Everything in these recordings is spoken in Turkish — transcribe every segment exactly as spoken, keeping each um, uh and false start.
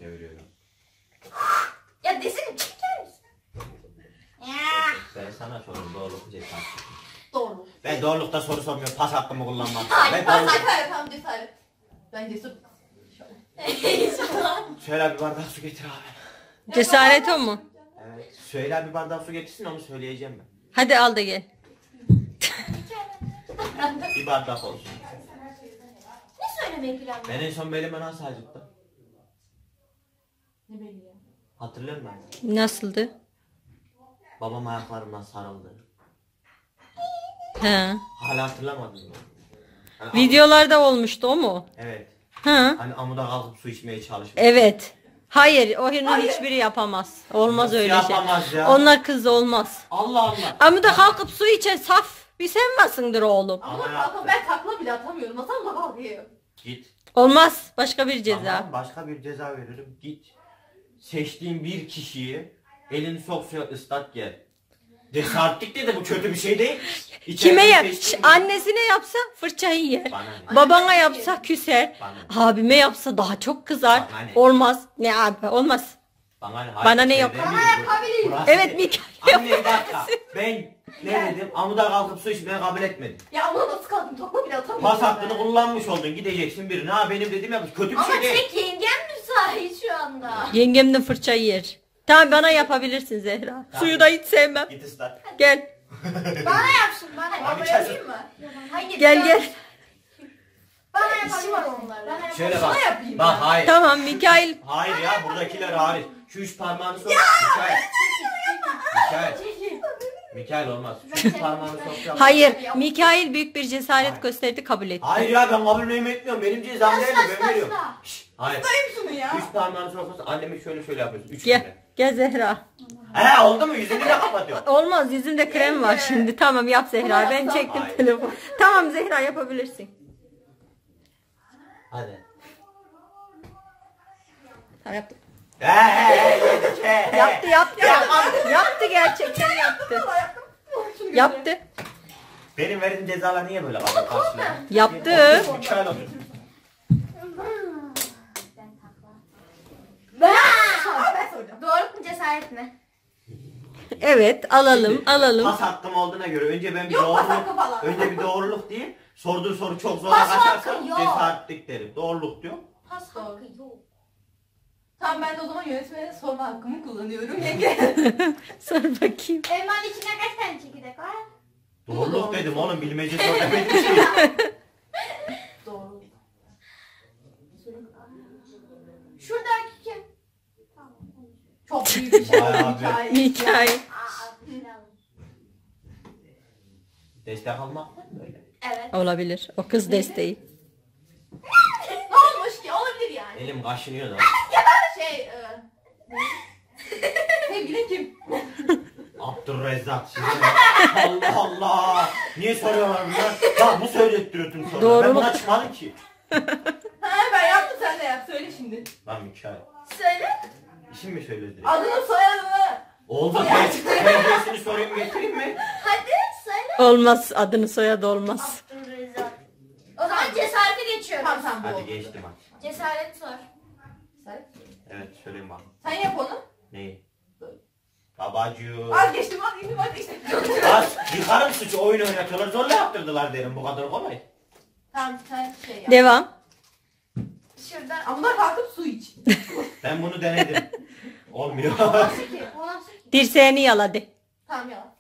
çeviriyorum. Ya desene çeker misin? Ben sana soruyorum doğruluk cesaret. Doğru. Ben doğrulukta soru sormuyorum. Pas hakkımı kullanmam. Hayır, Ben pas doğruluk... hakkı tam cesaret. Ben cesur. Şöyle bir bardak su getir abi. Cesaret o mu? Evet. Söyle bir bardak su getirsin onu söyleyeceğim ben. Hadi al da gel. Bir bardak olsun. Ne söylemeyi planlıyorsun? Ben en son belime nasıl acıttım? Ne belli ya? Hatırlıyor musun? Nasıldı? Babam ayaklarımdan sarıldı. He. Hala hatırlamadın mı? Hani Videolarda olmuştu o mu? Evet. He. Hani amuda kalkıp su içmeye çalışmış. Evet. Hayır, o onun hiçbiri yapamaz. Olmaz Nasıl öyle yapamaz şey. ya? Onlar kız olmaz. Allah Allah. Ama da kalkıp su içen saf bir sen varsındır oğlum. Ama Ama kanka ben takla bile atamıyorum. Nasıl Allah kalkıyor? Git. Olmaz. Başka bir ceza. Tamam, başka bir ceza veririm. Git. Seçtiğin bir kişiyi elini sok suya ıslat gel. Cesaretlik dedi, bu kötü bir şey değil. İçeride Kime yap? seçtiğin Ş- bir- Annesine yapsa fırçayı yer. Bana ne? Babana yapsa küser. Bana. Abime yapsa daha çok kızar. Bana ne? Olmaz. Ne abi? Olmaz. Bana ne? Bana ne yok? Bana Evet, Mikael Anne bir dakika. Ben ne dedim? Amuda kalkıp su içmeye kabul etmedim. Ya ama nasıl kalktım? Takla bile atamıyorum. Pas ben. hakkını kullanmış oldun. Gideceksin birine. Ha benim dediğim yapmış. Kötü bir Ama şey değil. tek yengem müsait şu anda. Yengem de fırçayı yer. Tamam, bana yapabilirsin Zehra. Suyu da hiç sevmem. Git ıslat. Gel. Bana yapsın bana. Abi Bana içersin. yapayım mı? Hayır. Gel ya. gel. Bana yapayım var onlarla. Şöyle Sana bak. yapayım Bak ya. hayır. Tamam Mikail. Hayır ya buradakiler hariç. Şu üç parmağını sok. Mikael. Mikael. Mikael olmaz. Şu üç parmağını sok. Hayır. Mikail büyük bir cesaret gösterdi, kabul etti. Hayır ya ben kabul neyim etmiyorum. Benim cezam değil mi? Ben asla, veriyorum. asla. Şşş, hayır. Şunu ya. Üç parmağını sokarsın. Annemi şöyle şöyle yapıyorsun. Üç Gel. kere. Gel Zehra. He oldu mu? Yüzünü de kapatıyor. Olmaz, yüzümde krem var şimdi. Tamam, yap Zehra. Ben çektim Hayır. telefonu. Tamam Zehra, yapabilirsin. Hadi. Tamam, yaptı. He he he yedik he he. Yaptı yaptı. Yaptı, gerçekten yaptı. Yaptı. Benim verdiğim cezalar niye böyle kalıyor karşılığında? Yaptı. Mikael otur. Ben. Ben soracağım. Doğruluk mu cesaret mi? Evet, alalım alalım. Pas hakkım olduğuna göre önce ben bir Yok, pas hakkı doğruluk, falan. önce bir doğruluk değil, sorduğu soru çok zor Pas kaçarsa hakkı yok. cesaretlik derim. Doğruluk diyor. Pas hakkı yok. Tamam ben de o zaman yönetmene sorma hakkımı kullanıyorum. Yenge. Sor bakayım. Elmanın içinde kaç tane çekirdek var? Doğruluk dedim oğlum, bilmece sor demedim ki. Doğru. Şuradaki kim? Çok büyük bir şey. Bayağı bir- Hikaye. Mikail. Destek almak mı böyle? Evet. Olabilir. O kız desteği. Ne olmuş ki? Olabilir yani. Elim kaşınıyor da. Şey, e, sevgili kim? Abdurrezzak size ne? Allah Allah. Niye soruyorlar bunlar? Bak bu söylettiriyor tüm soruları. Ben Doğruluk. buna çıkmadım ki. Ha ben yaptım sen de yap. Söyle şimdi. Lan Mikael. Söyle. İşim mi söyle direkt? Adını soyadını. Oldu. Terbiyesini sorayım getireyim mi? Hadi söyle. Olmaz, adını soyadı olmaz. Abdurrezzak. O zaman cesarete geçiyoruz. Tamam tamam bu Hadi oldu. geçtim hadi. Cesaret sor. Cesaret. Evet söyleyeyim bak. Sen yap onu. Neyi? Babacığım. Az geçtim az geçtim az geçtim. Az yıkarım suçu, oyun oynatıyorlar, zorla yaptırdılar derim, bu kadar kolay. Tamam sen şey yap. Devam. Şuradan. Ama kalkıp su iç. Ben bunu denedim. Olmuyor. Nasıl ki? O nasıl ki? Dirseğini yaladı. Tamam yalan.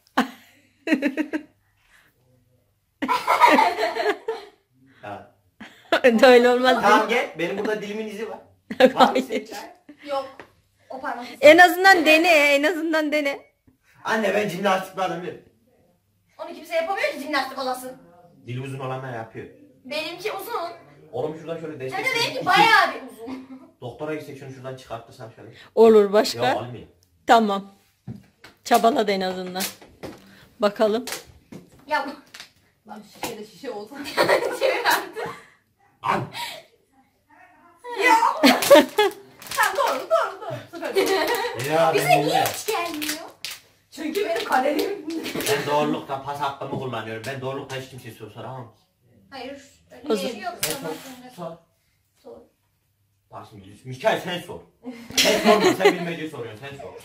Ha. Öyle olmaz Tamam değil. gel, benim burada dilimin izi var. Var mı Hayır. senin? Yok. O parmak izi. En azından dene, en azından dene. Anne ben jimnastik bir adam değilim. Onu kimse yapamıyor ki jimnastik olasın. Dili uzun olanlar yapıyor. Benimki uzun. Oğlum şuradan şöyle destek. Hem de benimki bayağı bir uzun. Doktora gitsek şunu şuradan çıkartırsam şöyle. Olur Yok başka. olmuyor. Tamam. Çabaladı en azından. Bakalım. Ya bu. Lan şişe de şişe olsa. Çevir artık. Al. Ya. Tamam doğru doğru doğru. Süper. Ya Bize ben, niye niye? hiç gelmiyor? Çünkü benim kaderim. Ben doğrulukta pas hakkımı kullanıyorum. Ben doğrulukta hiç kimseye soru soramam. Hayır. Öyle Hazır. bir şey yok. Ben Sormak sor. zorunda. Sor. Sor. Bak şimdi Mikael sen sor. Sen sorma, sen bilmeceyi soruyorsun, sen sor.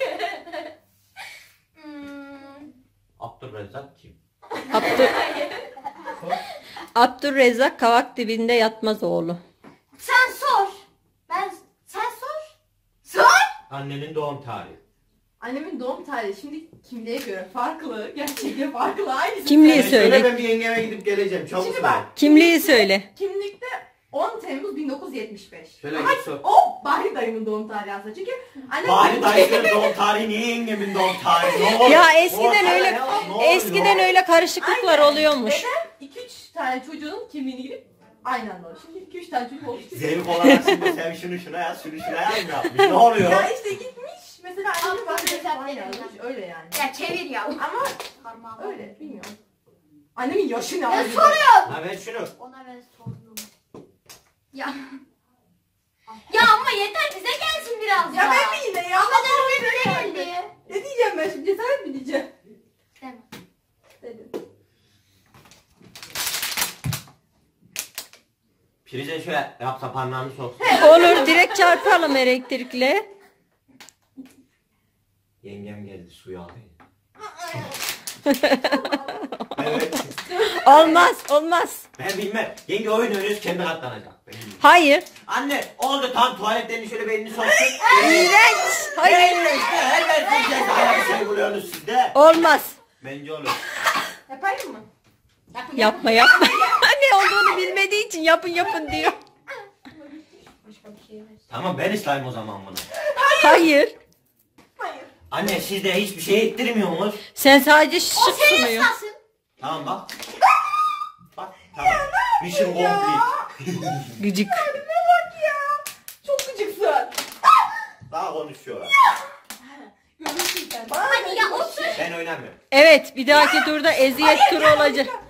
Hmm. Abdurrezzak kim? Abdü Sor. Abdurrezzak kavak dibinde yatmaz oğlu. Sen sor. Ben sen sor. Sor. Annenin doğum tarihi. Annemin doğum tarihi şimdi kimliğe göre farklı. Gerçekten farklı. Aynısı. Kimliği Sen söyle. Ben bir yengeme gidip geleceğim. Çabuk Şimdi söyle. bak. Kimliği söyle. Kimlikte on Temmuz bin dokuz yüz yetmiş beş. Söyle Ama git sor. o Bahri dayımın doğum tarihi aslında. Çünkü annem... Bari dayısının doğum tarihi niye yengemin doğum tarihi? Ne olur? Ya Ne eskiden olur? öyle Ne olur? eskiden öyle karışıklıklar Aynen. oluyormuş. Dedem iki üç tane çocuğun kimliğini gidip aynı anda alıyor. Şimdi iki üç tane çocuk olmuş. Zevk olarak şimdi sen şunu şuna yaz, şunu şuna yaz mı yapmış? Ne oluyor? Ya işte gitmiş. Mesela annem Abi, bahsediyor hesap falan verin yazmış. Öyle yani. Ya çevir ya. Ama Parmağım. öyle bilmiyorum. Annemin yaşı ne Ya abi? soruyorum. Ha ver şunu. Ona ben sordum. Ya. Ya ama yeter bize gelsin biraz Ya ya. ben mi yine ya? Ama Ama benim bize geldi. Ne diyeceğim ben şimdi? Cesaret mi diyeceğim? Deme. Dedim. Prize şöyle yapsa parmağını sok. Olur, direkt çarpalım elektrikle. Yengem geldi suyu aldı. Evet. Olmaz, olmaz. Ben bilmem. Yenge oyun oynuyoruz kendi katlanacak. Ben bilmem. Hayır. Anne oldu tam tuvaletlerini şöyle belini soksun. İğrenç. Hayır. Hayır. Hemen siz cezaya bir şey buluyorsunuz siz de. Olmaz. Bence olur. Yapayım mı? Yapın, Yapma yapma. Ne olduğunu bilmediği için yapın yapın diyor. Başka bir şey ver. Tamam ben ıslayayım o zaman bunu. Hayır. Hayır. Anne siz de hiçbir şey ettirmiyorsunuz. Sen sadece O şık senin sunuyor. ıslasın. Tamam bak. Bak tamam. Mission complete. Gıcık. Ne bak ya. Çok gıcıksın. Daha konuşuyorlar. Görürsün sen. Hadi ya otur. Ben oynamıyorum. Evet, bir dahaki turda eziyet turu olacak.